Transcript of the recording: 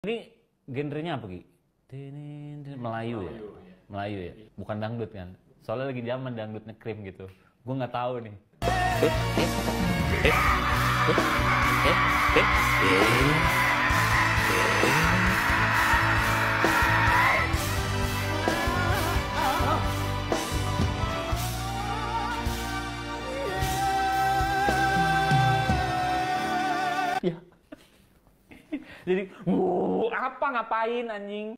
Ini genrenya apa, Ki? Melayu ya? Melayu ya? Bukan dangdut kan? Soalnya lagi zaman dangdutnya krim gitu. Gue nggak tahu nih. Ya. Jadi, apa ngapain anjing?